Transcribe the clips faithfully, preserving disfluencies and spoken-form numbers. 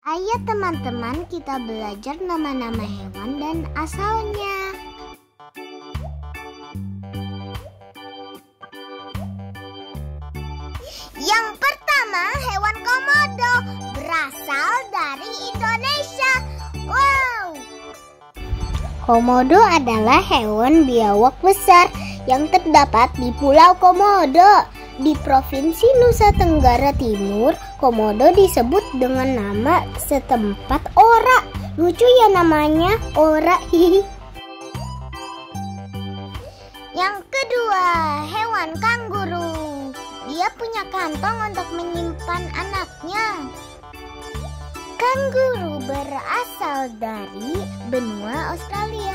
Ayo teman-teman, kita belajar nama-nama hewan dan asalnya. Yang pertama, hewan komodo berasal dari Indonesia. Wow! Komodo adalah hewan biawak besar yang terdapat di Pulau Komodo. Di Provinsi Nusa Tenggara Timur, komodo disebut dengan nama setempat ora. Lucu ya namanya, ora. Yang kedua, hewan kanguru. Dia punya kantong untuk menyimpan anaknya. Kanguru berasal dari benua Australia.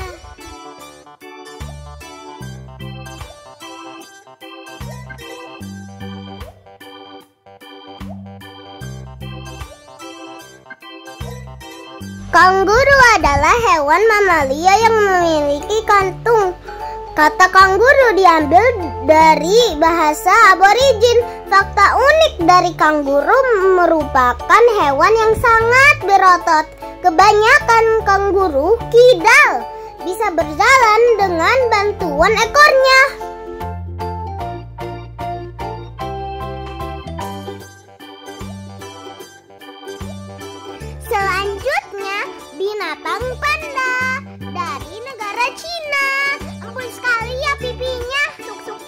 Kanguru adalah hewan mamalia yang memiliki kantung. Kata kanguru diambil dari bahasa aborigin. Fakta unik dari kanguru merupakan hewan yang sangat berotot. Kebanyakan kanguru kidal, bisa berjalan dengan bantuan ekornya. Selanjutnya, binatang panda dari negara Cina. Ampun sekali ya pipinya. Suk-suk.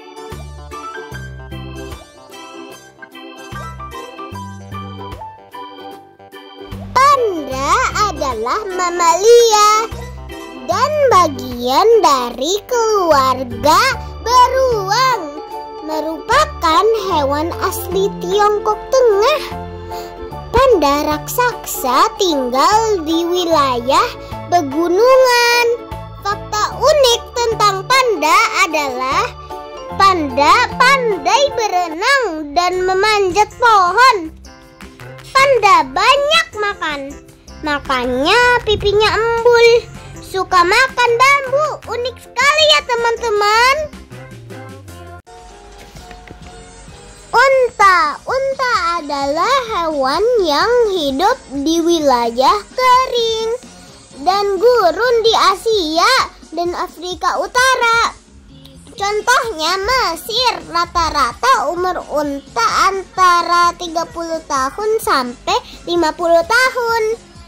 Panda adalah mamalia dan bagian dari keluarga beruang. Merupakan hewan asli Tiongkok Tengah. Panda raksasa tinggal di wilayah pegunungan. Fakta unik tentang panda adalah panda pandai berenang dan memanjat pohon. Panda banyak makan, makanya pipinya embul. Suka makan bambu. Unik sekali ya teman-teman. Unta. Unta adalah hewan yang hidup di wilayah kering dan gurun di Asia dan Afrika Utara. Contohnya Mesir. Rata-rata umur unta antara tiga puluh tahun sampai lima puluh tahun.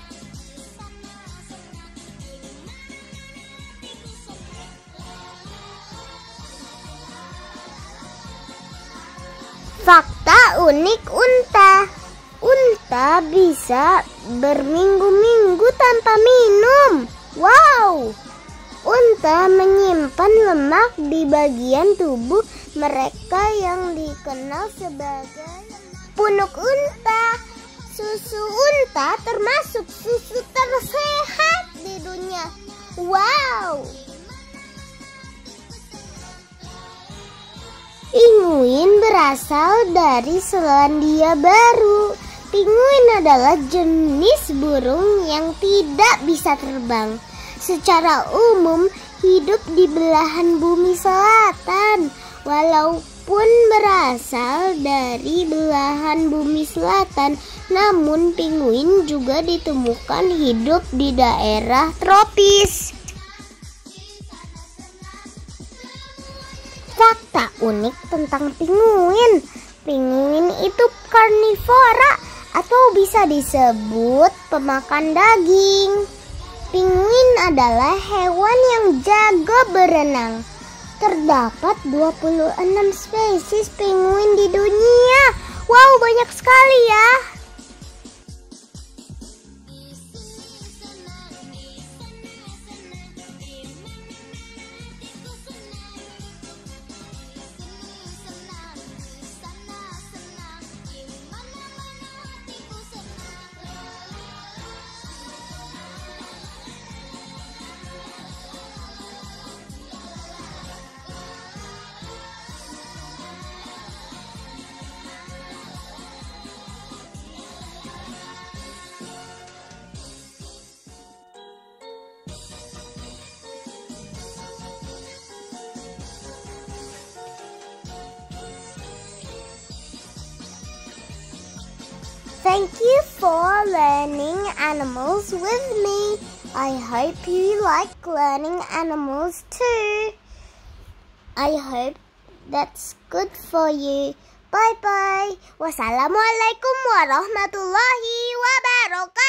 Fakta unik unta. Unta bisa berminggu-minggu tanpa minum. Wow! Unta menyimpan lemak di bagian tubuh mereka yang dikenal sebagai punuk unta. Susu unta termasuk susu tersehat di dunia. Wow! Pinguin berasal dari Selandia Baru. Pinguin adalah jenis burung yang tidak bisa terbang. Secara umum hidup di belahan bumi selatan. Walaupun berasal dari belahan bumi selatan, namun pinguin juga ditemukan hidup di daerah tropis. Fakta unik tentang pinguin. Pinguin itu karnivora atau bisa disebut pemakan daging. Pinguin adalah hewan yang jago berenang. Terdapat dua puluh enam spesies pinguin di dunia. Wow, banyak sekali ya. Thank you for learning animals with me. I hope you like learning animals too. I hope that's good for you. Bye-bye. Wassalamualaikum warahmatullahi wabarakatuh.